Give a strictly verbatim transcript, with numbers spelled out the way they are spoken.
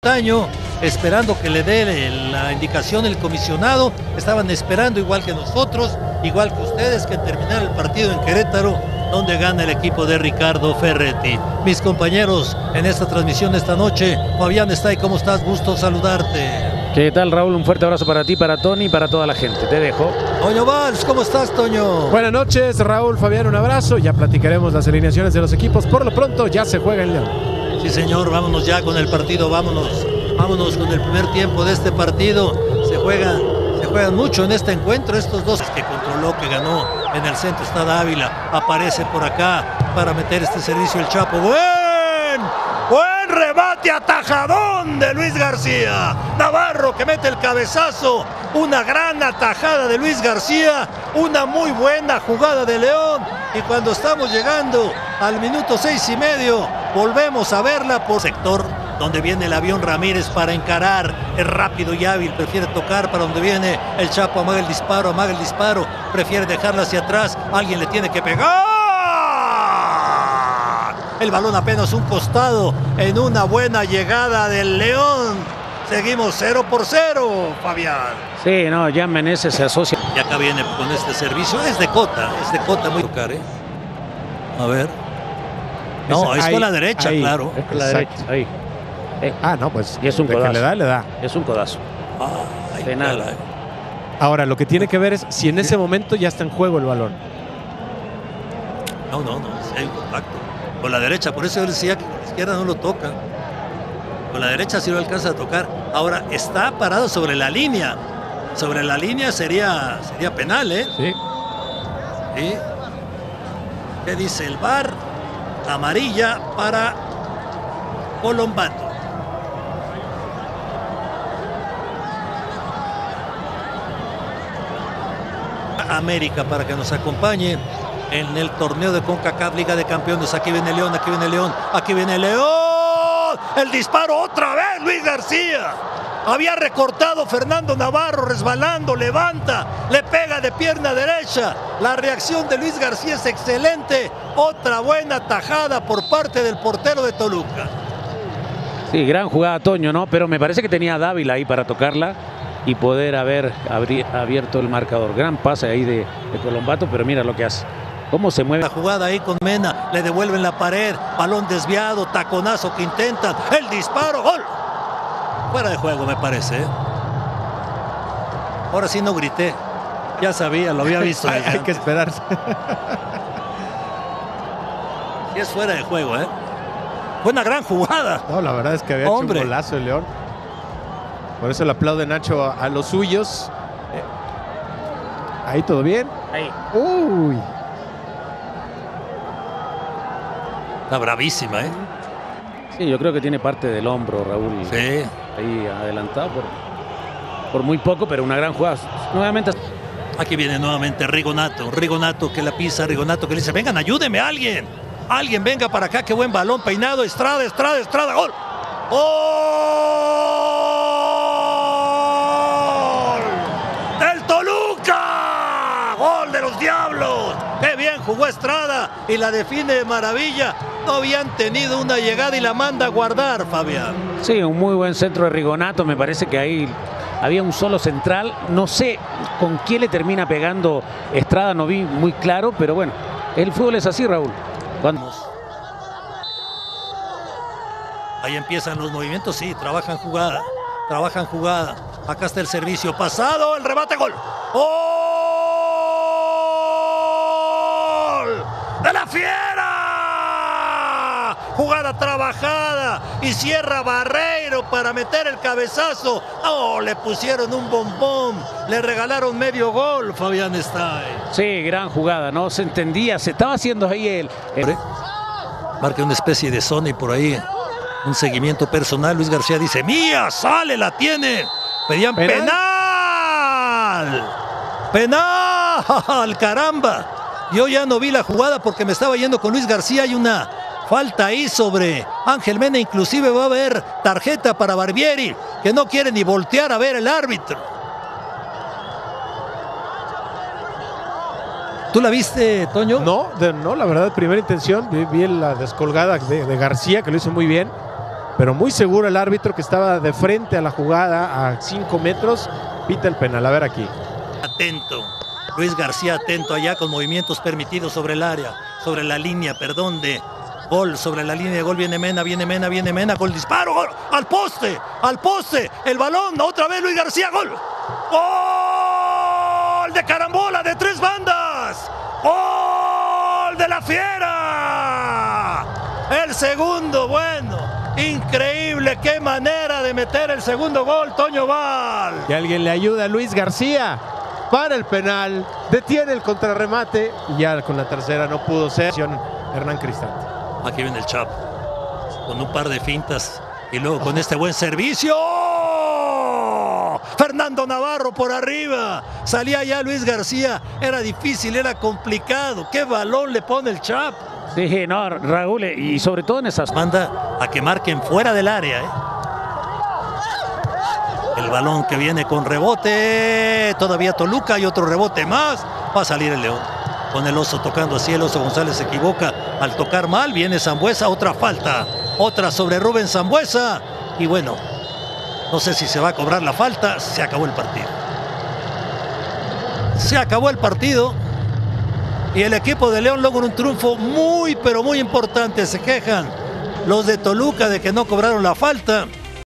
Montaño, esperando que le dé la indicación el comisionado. Estaban esperando igual que nosotros, igual que ustedes, que terminara el partido en Querétaro, donde gana el equipo de Ricardo Ferretti. Mis compañeros en esta transmisión de esta noche, Fabián Stay, ¿cómo estás? Gusto saludarte. ¿Qué tal, Raúl? Un fuerte abrazo para ti, para Tony y para toda la gente. Te dejo. Toño Valls, ¿cómo estás, Toño? Buenas noches, Raúl, Fabián, un abrazo. Ya platicaremos las alineaciones de los equipos. Por lo pronto ya se juega en León. Sí, señor, vámonos ya con el partido, vámonos. Vámonos con el primer tiempo de este partido. Se juegan, se juegan mucho en este encuentro. Estos dos que controló, que ganó en el centro está Dávila. Aparece por acá para meter este servicio el Chapo. ¡Buen! ¡Buen remate atajadón de Luis García! Navarro que mete el cabezazo. Una gran atajada de Luis García. Una muy buena jugada de León. Y cuando estamos llegando al minuto seis y medio, volvemos a verla por sector donde viene el avión Ramírez para encarar. Es rápido y hábil, prefiere tocar para donde viene el Chapo. Amaga el disparo, amaga el disparo. Prefiere dejarla hacia atrás. Alguien le tiene que pegar. El balón apenas un costado en una buena llegada del León. Seguimos cero por cero, Fabián. Sí, no, ya Meneses se asocia. Y acá viene con este servicio. Es de Cota, es de Cota muy tocar, ¿eh? A ver. No, es, es ahí, con la derecha, ahí, claro. Es con la derecha, ahí. Eh, ah, no, pues. Y es un codazo. Que le da, le da. Es un codazo. Ah, ahí penal. Está, eh. Ahora, lo que tiene que ver es si en ese momento ya está en juego el balón. No, no, no, si hay un contacto. Con la derecha, por eso yo decía que con la izquierda no lo toca. Con la derecha sí lo alcanza a tocar. Ahora está parado sobre la línea. Sobre la línea sería, sería penal, ¿eh? Sí. ¿Sí? ¿Qué dice el V A R? Amarilla para Colombato. América para que nos acompañe en el torneo de CONCACAF Liga de Campeones. Aquí viene León, aquí viene León, aquí viene León. El disparo otra vez, Luis García. Había recortado Fernando Navarro, resbalando, levanta, le pega de pierna derecha. La reacción de Luis García es excelente. Otra buena tajada por parte del portero de Toluca. Sí, gran jugada, Toño, ¿no? Pero me parece que tenía a Dávila ahí para tocarla y poder haber abierto el marcador. Gran pase ahí de, de Colombato, pero mira lo que hace. Cómo se mueve. La jugada ahí con Mena, le devuelven la pared, balón desviado, taconazo que intentan, el disparo, gol. Fuera de juego me parece, ¿eh? Ahora sí no grité, ya sabía, lo había visto. hay, hay que esperarse. Sí es fuera de juego, ¿eh? Fue una gran jugada. No, la verdad es que había Hombre. hecho un golazo el León. Por eso le aplaude Nacho a, a los suyos. Eh, ahí todo bien. Ahí. Uy. Está bravísima, ¿eh? Sí, yo creo que tiene parte del hombro, Raúl. Sí. Ahí adelantado por, por muy poco, pero una gran jugada. Nuevamente. Aquí viene nuevamente Rigonato. Rigonato que la pisa, Rigonato que le dice, vengan, ayúdeme a alguien. Alguien venga para acá, qué buen balón peinado. Estrada, Estrada, Estrada, gol. ¡Gol! ¡Del Toluca! ¡Gol de los Diablos! ¡Qué bien jugó Estrada! Y la define de maravilla. No habían tenido una llegada y la manda a guardar, Fabián. Sí, un muy buen centro de Rigonato. Me parece que ahí había un solo central. No sé con quién le termina pegando Estrada, no vi muy claro, pero bueno, el fútbol es así, Raúl. Cuando... Ahí empiezan los movimientos, sí, trabajan jugada, trabajan jugada. Acá está el servicio pasado, el remate, gol. ¡Gol! ¡De la Fiera! Jugada trabajada y cierra Barreiro para meter el cabezazo. Oh, le pusieron un bombón, le regalaron medio gol, Fabián Stay. Sí, gran jugada, no se entendía, se estaba haciendo ahí el... el... Marca una especie de zona y por ahí un seguimiento personal. Luis García dice, mía, sale, la tiene. Pedían penal. Penal, penal, caramba. Yo ya no vi la jugada porque me estaba yendo con Luis García. Hay una falta ahí sobre Ángel Mena. Inclusive va a haber tarjeta para Barbieri, que no quiere ni voltear a ver el árbitro. ¿Tú la viste, Toño? No, de, no, la verdad, primera intención. Vi, vi la descolgada de, de García, que lo hizo muy bien. pero muy seguro el árbitro, que estaba de frente a la jugada a cinco metros, pita el penal. A ver aquí. Atento, Luis García atento allá con movimientos permitidos sobre el área, sobre la línea, perdón, de gol, sobre la línea de gol. Viene Mena, viene Mena, viene Mena, gol, disparo, gol, al poste, al poste, el balón, otra vez Luis García, gol. ¡Gol de carambola de tres bandas! ¡Gol de la Fiera! El segundo, bueno, increíble, qué manera de meter el segundo gol, Toño Val. Y alguien le ayuda a Luis García para el penal, detiene el contrarremate y ya con la tercera no pudo ser. Hernán Cristante. Aquí viene el Chapo, con un par de fintas y luego con este buen servicio. Fernando Navarro por arriba, salía ya Luis García, era difícil, era complicado. Qué balón le pone el Chapo. Sí, no, Raúl, y sobre todo en esas... Manda a que marquen fuera del área, ¿eh? El balón que viene con rebote, todavía Toluca y otro rebote más, va a salir el León. Con el Oso tocando así, el Oso González se equivoca al tocar mal, viene Sambueza, otra falta, otra sobre Rubén Sambueza, y bueno, no sé si se va a cobrar la falta, se acabó el partido. Se acabó el partido y el equipo de León logra un triunfo muy, pero muy importante. Se quejan los de Toluca de que no cobraron la falta.